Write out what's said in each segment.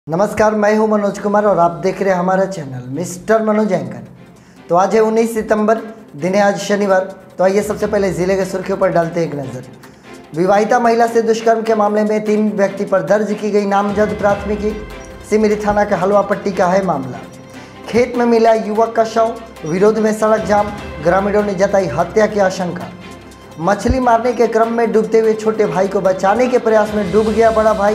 नमस्कार, मैं हूं मनोज कुमार और आप देख रहे हैं हमारा चैनल मिस्टर मनोज एंकर। तो आज है 19 सितंबर, दिन है आज शनिवार। तो आइए सबसे पहले जिले के सुर्खियों पर डालते हैं एक नज़र। विवाहिता महिला से दुष्कर्म के मामले में 3 व्यक्ति पर दर्ज की गई नामजद प्राथमिकी। सिमरी थाना का हलवा पट्टी का है मामला। खेत में मिला युवक का शव, विरोध में सड़क जाम, ग्रामीणों ने जताई हत्या की आशंका। मछली मारने के क्रम में डूबते हुए छोटे भाई को बचाने के प्रयास में डूब गया बड़ा भाई।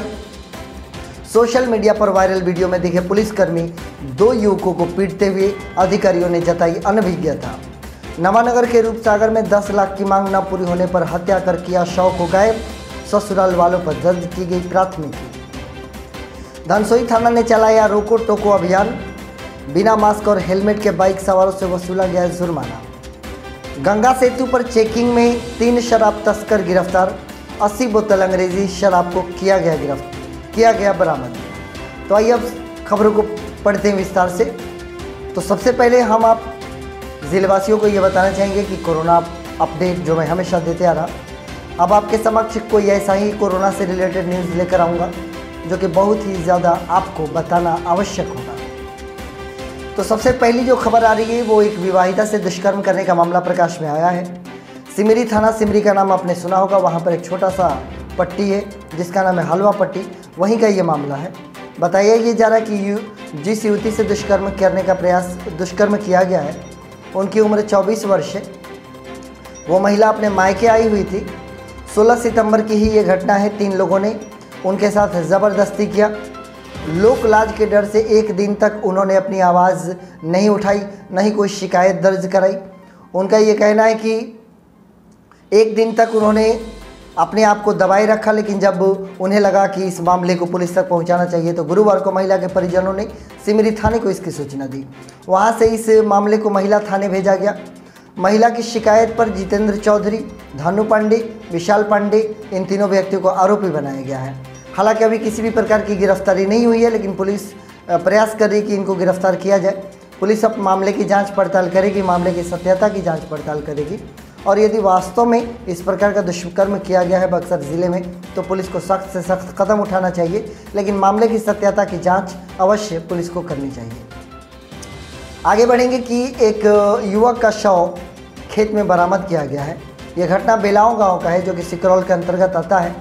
सोशल मीडिया पर वायरल वीडियो में दिखे पुलिसकर्मी 2 युवकों को पीटते हुए, अधिकारियों ने जताई अनभिज्ञता। नवानगर के रूपसागर में 10 लाख की मांग न पूरी होने पर हत्या कर किया शव को गायब, ससुराल वालों पर दर्ज की गई प्राथमिकी। धनसोई थाना ने चलाया रोको टोको अभियान, बिना मास्क और हेलमेट के बाइक सवारों से वसूला गया जुर्माना। गंगा सेतु पर चेकिंग में 3 शराब तस्कर गिरफ्तार, 80 बोतल अंग्रेजी शराब को किया गया बरामद। तो आइए अब खबरों को पढ़ते हैं विस्तार से। तो सबसे पहले हम आप जिलेवासियों को ये बताना चाहेंगे कि कोरोना अपडेट जो मैं हमेशा देते आ रहा, अब आपके समक्ष कोई ऐसा ही कोरोना से रिलेटेड न्यूज़ लेकर आऊँगा जो कि बहुत ही ज़्यादा आपको बताना आवश्यक होगा। तो सबसे पहली जो खबर आ रही है वो एक विवाहिता से दुष्कर्म करने का मामला प्रकाश में आया है। सिमरी थाना, सिमरी का नाम आपने सुना होगा, वहाँ पर एक छोटा सा पट्टी है जिसका नाम है हलवा पट्टी, वहीं का ये मामला है। बताया ये जा रहा है कि जिस युवती से दुष्कर्म किया गया है उनकी उम्र 24 वर्ष है। वो महिला अपने मायके आई हुई थी। 16 सितंबर की ही ये घटना है। 3 लोगों ने उनके साथ ज़बरदस्ती किया। लोक लाज के डर से 1 दिन तक उन्होंने अपनी आवाज़ नहीं उठाई, न ही कोई शिकायत दर्ज कराई। उनका ये कहना है कि 1 दिन तक उन्होंने अपने आप को दबाए रखा, लेकिन जब उन्हें लगा कि इस मामले को पुलिस तक पहुंचाना चाहिए तो गुरुवार को महिला के परिजनों ने सिमरी थाने को इसकी सूचना दी। वहां से इस मामले को महिला थाने भेजा गया। महिला की शिकायत पर जितेंद्र चौधरी, धानु पांडे, विशाल पांडे, इन तीनों व्यक्तियों को आरोपी बनाया गया है। हालांकि अभी किसी भी प्रकार की गिरफ्तारी नहीं हुई है, लेकिन पुलिस प्रयास कर रही है कि इनको गिरफ्तार किया जाए। पुलिस अब मामले की जाँच पड़ताल करेगी, मामले की सत्यता की जाँच पड़ताल करेगी, और यदि वास्तव में इस प्रकार का दुष्कर्म किया गया है बक्सर ज़िले में तो पुलिस को सख्त से सख्त कदम उठाना चाहिए, लेकिन मामले की सत्यता की जांच अवश्य पुलिस को करनी चाहिए। आगे बढ़ेंगे कि एक युवक का शव खेत में बरामद किया गया है। यह घटना बेलाओं गांव का है जो कि सिकरौल के अंतर्गत आता है।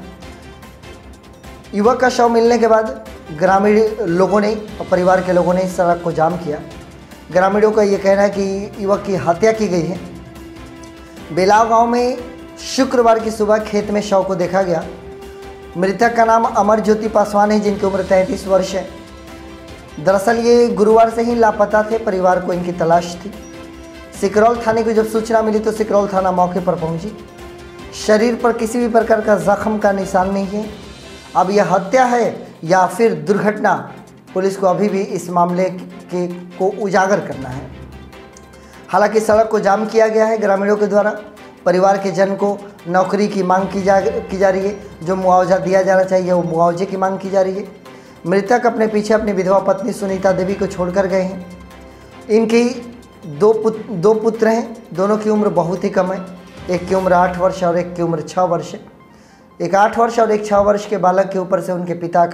युवक का शव मिलने के बाद ग्रामीण लोगों ने और परिवार के लोगों ने सड़क को जाम किया। ग्रामीणों का ये कहना है कि युवक की हत्या की गई है। बेलाव गांव में शुक्रवार की सुबह खेत में शव को देखा गया। मृतक का नाम अमर ज्योति पासवान है, जिनकी उम्र 33 वर्ष है। दरअसल ये गुरुवार से ही लापता थे, परिवार को इनकी तलाश थी। सिकरौल थाने को जब सूचना मिली तो सिकरौल थाना मौके पर पहुंची। शरीर पर किसी भी प्रकार का जख्म का निशान नहीं है। अब यह हत्या है या फिर दुर्घटना, पुलिस को अभी भी इस मामले को उजागर करना है। हालांकि सड़क को जाम किया गया है ग्रामीणों के द्वारा। परिवार के जन को नौकरी की मांग की जा रही है, जो मुआवजा दिया जाना चाहिए वो मुआवजे की मांग की जा रही है। मृतक अपने पीछे अपनी विधवा पत्नी सुनीता देवी को छोड़कर गए हैं। इनकी दो पुत्र हैं, दोनों की उम्र बहुत ही कम है। एक की उम्र 8 वर्ष और एक की उम्र 6 वर्ष है। एक 8 वर्ष और एक 6 वर्ष के बालक के ऊपर से उनके पिता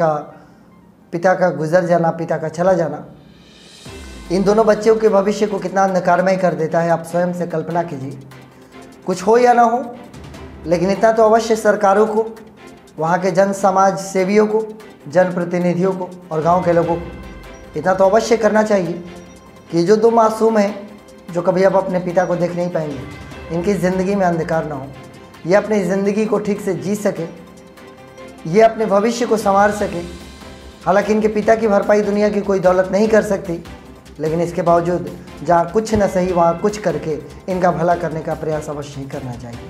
का गुजर जाना, पिता का चला जाना, इन दोनों बच्चों के भविष्य को कितना अंधकारमय कर देता है, आप स्वयं से कल्पना कीजिए। कुछ हो या ना हो, लेकिन इतना तो अवश्य सरकारों को, वहाँ के जन समाज सेवियों को, जनप्रतिनिधियों को और गांव के लोगों को इतना तो अवश्य करना चाहिए कि जो 2 मासूम हैं जो कभी अब अपने पिता को देख नहीं पाएंगे, इनकी ज़िंदगी में अंधकार ना हो। ये अपनी ज़िंदगी को ठीक से जी सके, ये अपने भविष्य को संवार सके। हालांकि इनके पिता की भरपाई दुनिया की कोई दौलत नहीं कर सकती, लेकिन इसके बावजूद जहाँ कुछ न सही वहाँ कुछ करके इनका भला करने का प्रयास अवश्य ही करना चाहिए।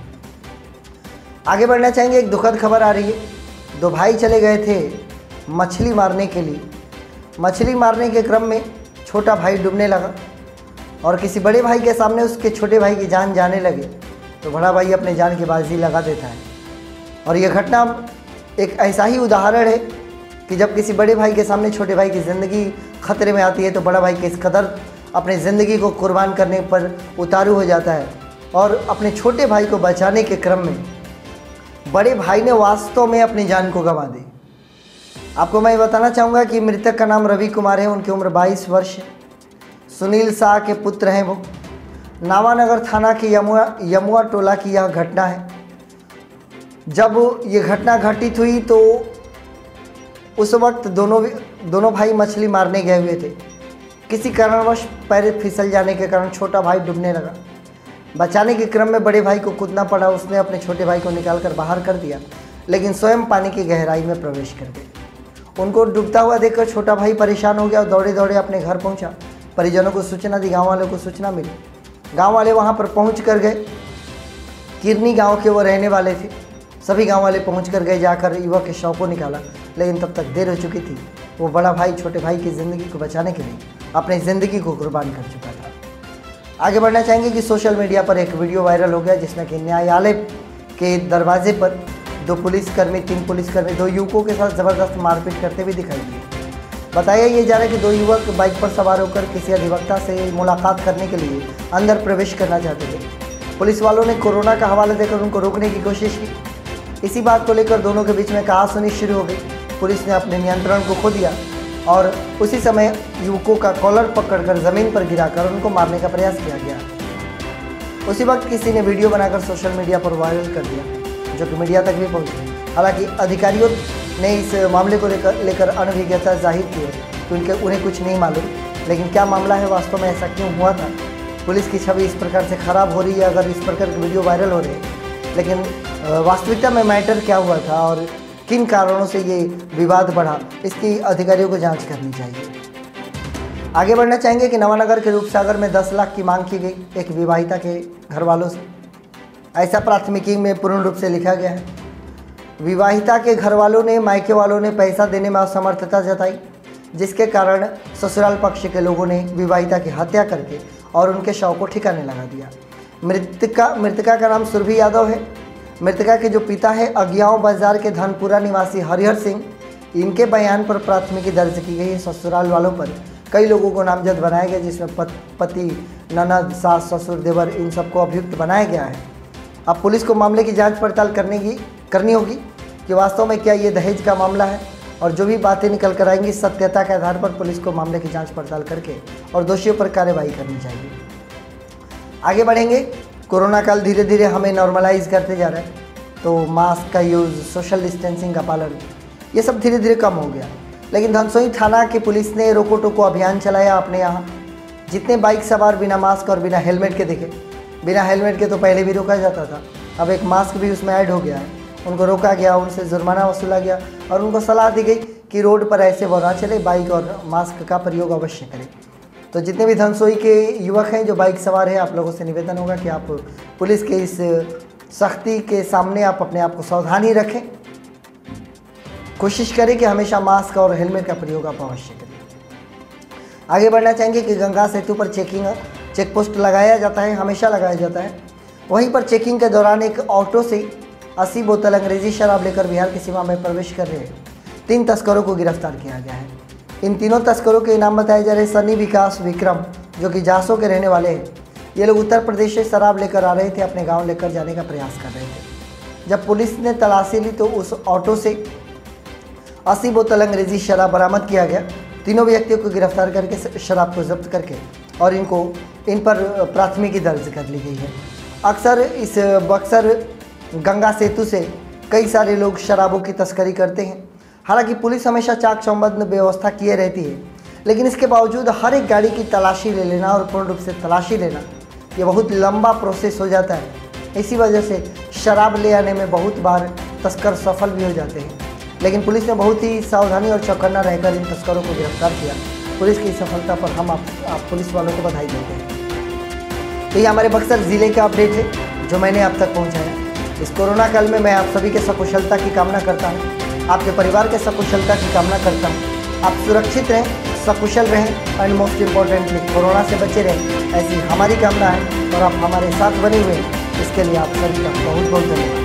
आगे बढ़ना चाहेंगे, एक दुखद खबर आ रही है। 2 भाई चले गए थे मछली मारने के लिए। मछली मारने के क्रम में छोटा भाई डूबने लगा और किसी बड़े भाई के सामने उसके छोटे भाई की जान जाने लगे तो बड़ा भाई अपने जान की बाजी लगा देता है। और यह घटना एक ऐसा ही उदाहरण है कि जब किसी बड़े भाई के सामने छोटे भाई की ज़िंदगी खतरे में आती है तो बड़ा भाई किस कदर अपनी ज़िंदगी को कुर्बान करने पर उतारू हो जाता है। और अपने छोटे भाई को बचाने के क्रम में बड़े भाई ने वास्तव में अपनी जान को गंवा दी। आपको मैं बताना चाहूँगा कि मृतक का नाम रवि कुमार है, उनकी उम्र 22 वर्ष है। सुनील शाह के पुत्र हैं वो। नावानगर थाना के यमुआ टोला की यह घटना है। जब ये घटना घटित हुई तो उस वक्त दोनों भाई मछली मारने गए हुए थे। किसी कारणवश पैर फिसल जाने के कारण छोटा भाई डूबने लगा। बचाने के क्रम में बड़े भाई को कूदना पड़ा। उसने अपने छोटे भाई को निकालकर बाहर कर दिया, लेकिन स्वयं पानी की गहराई में प्रवेश कर गए। उनको डूबता हुआ देखकर छोटा भाई परेशान हो गया और दौड़े दौड़े अपने घर पहुंचा। परिजनों को सूचना दी, गांव वालों को सूचना मिली। गांव वाले वहां पर पहुंच कर गए। किरनी गांव के वो रहने वाले थे। सभी गांव वाले पहुंच कर गए, जाकर युवक के शव को निकाला, लेकिन तब तक देर हो चुकी थी। वो बड़ा भाई छोटे भाई की ज़िंदगी को बचाने के लिए अपनी ज़िंदगी को कुर्बान कर चुका था। आगे बढ़ना चाहेंगे कि सोशल मीडिया पर एक वीडियो वायरल हो गया, जिसमें कि न्यायालय के दरवाजे पर 3 पुलिसकर्मी 2 युवकों के साथ ज़बरदस्त मारपीट करते हुए दिखाई दिए। बताया ये जा रहा है कि 2 युवक बाइक पर सवार होकर किसी अधिवक्ता से मुलाकात करने के लिए अंदर प्रवेश करना चाहते थे। पुलिस वालों ने कोरोना का हवाला देकर उनको रोकने की कोशिश की। इसी बात को लेकर दोनों के बीच में कहासुनी शुरू हो गई। पुलिस ने अपने नियंत्रण को खो दिया और उसी समय युवकों का कॉलर पकड़कर ज़मीन पर गिराकर उनको मारने का प्रयास किया गया। उसी वक्त किसी ने वीडियो बनाकर सोशल मीडिया पर वायरल कर दिया, जो कि मीडिया तक भी पहुंची। हालांकि अधिकारियों ने इस मामले को लेकर अनभिज्ञता जाहिर की है कि उन्हें कुछ नहीं मालूम, लेकिन क्या मामला है, वास्तव में ऐसा क्यों हुआ था, पुलिस की छवि इस प्रकार से ख़राब हो रही है अगर इस प्रकार की वीडियो वायरल हो रही है, लेकिन वास्तविकता में मैटर क्या हुआ था और किन कारणों से ये विवाद बढ़ा, इसकी अधिकारियों को जांच करनी चाहिए। आगे बढ़ना चाहेंगे कि नवानगर के रूपसागर में 10 लाख की मांग की गई एक विवाहिता के घर वालों से। ऐसा प्राथमिकी में पूर्ण रूप से लिखा गया है। विवाहिता के घर वालों ने मायके वालों ने पैसा देने में असमर्थता जताई, जिसके कारण ससुराल पक्ष के लोगों ने विवाहिता की हत्या करके और उनके शव को ठिकाने लगा दिया। मृतका का नाम सुरभि यादव है। मृतका के जो पिता है अज्ञाव बाजार के धनपुरा निवासी हरिहर सिंह, इनके बयान पर प्राथमिकी दर्ज की गई है। ससुराल वालों पर कई लोगों को नामजद बनाया गया, जिसमें पति, ननद, सास, ससुर, देवर, इन सबको अभियुक्त बनाया गया है। अब पुलिस को मामले की जांच पड़ताल करनी होगी कि वास्तव में क्या ये दहेज का मामला है, और जो भी बातें निकल कर आएंगी सत्यता के आधार पर पुलिस को मामले की जाँच पड़ताल करके और दोषियों पर कार्रवाई करनी चाहिए। आगे बढ़ेंगे। कोरोना काल धीरे धीरे हमें नॉर्मलाइज करते जा रहा है, तो मास्क का यूज़, सोशल डिस्टेंसिंग का पालन, ये सब धीरे धीरे कम हो गया। लेकिन धनसोई थाना की पुलिस ने रोको टोको अभियान चलाया अपने यहाँ। जितने बाइक सवार बिना मास्क और बिना हेलमेट के दिखे, बिना हेलमेट के तो पहले भी रोका जाता था, अब एक मास्क भी उसमें ऐड हो गया है, उनको रोका गया, उनसे जुर्माना वसूला गया और उनको सलाह दी गई कि रोड पर ऐसे वो ना चले, बाइक और मास्क का प्रयोग अवश्य करें। तो जितने भी धनसोई के युवक हैं जो बाइक सवार हैं, आप लोगों से निवेदन होगा कि आप पुलिस के इस सख्ती के सामने आप अपने आप को सावधानी रखें। कोशिश करें कि हमेशा मास्क और हेलमेट का प्रयोग आप अवश्य करें। आगे बढ़ना चाहेंगे कि गंगा सेतु पर चेक पोस्ट लगाया जाता है, हमेशा लगाया जाता है। वहीं पर चेकिंग के दौरान एक ऑटो से 80 बोतल अंग्रेजी शराब लेकर बिहार की सीमा में प्रवेश कर रहे 3 तस्करों को गिरफ्तार किया गया है। इन तीनों तस्करों के नाम बताए जा रहे सनी, विकास, विक्रम, जो कि जासो के रहने वाले हैं। ये लोग उत्तर प्रदेश से शराब लेकर आ रहे थे, अपने गांव लेकर जाने का प्रयास कर रहे थे। जब पुलिस ने तलाशी ली तो उस ऑटो से 80 बोतल अंग्रेजी शराब बरामद किया गया। तीनों व्यक्तियों को गिरफ्तार करके शराब को जब्त करके और इन पर प्राथमिकी दर्ज कर ली गई है। अक्सर इस बक्सर गंगा सेतु से कई सारे लोग शराबों की तस्करी करते हैं। हालांकि पुलिस हमेशा चाक चौबंद व्यवस्था किए रहती है, लेकिन इसके बावजूद हर एक गाड़ी की तलाशी ले लेना और पूर्ण रूप से तलाशी लेना, ये बहुत लंबा प्रोसेस हो जाता है। इसी वजह से शराब ले आने में बहुत बार तस्कर सफल भी हो जाते हैं, लेकिन पुलिस ने बहुत ही सावधानी और चौकन्ना रहकर इन तस्करों को गिरफ्तार किया। पुलिस की सफलता पर हम आप पुलिस वालों को बधाई देते हैं। तो ये हमारे बक्सर ज़िले का अपडेट है जो मैंने आप तक पहुँचाया। इस कोरोना काल में मैं आप सभी के सकुशलता की कामना करता हूँ, आपके परिवार के सकुशलता की कामना करता हूँ। आप सुरक्षित रहें, सकुशल रहें एंड मोस्ट इम्पॉर्टेंटली कोरोना से बचे रहें, ऐसी हमारी कामना है और आप हमारे साथ बने हुए हैं। इसके लिए आप सभी का बहुत बहुत धन्यवाद।